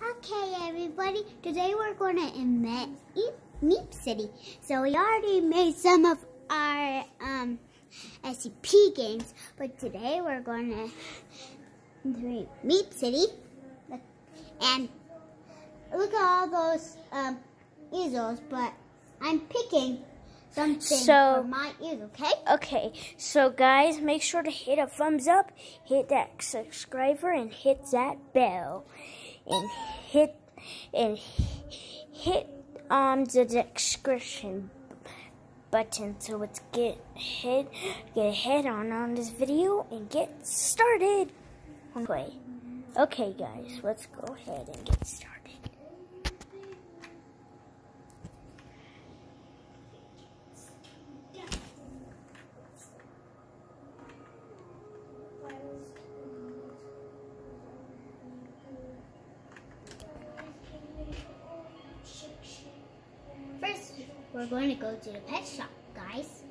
Okay, everybody. Today we're going to invent Meep City. So we already made some of our SCP games, but today we're going to create Meep City. And look at all those easels, but I'm picking something for my easel, okay? Okay, so guys, make sure to hit a thumbs up, hit that subscriber, and hit that bell, and hit the description button so it's get ahead on this video and get started. Okay guys, let's go ahead and get started. First, we're going to go to the pet shop, guys.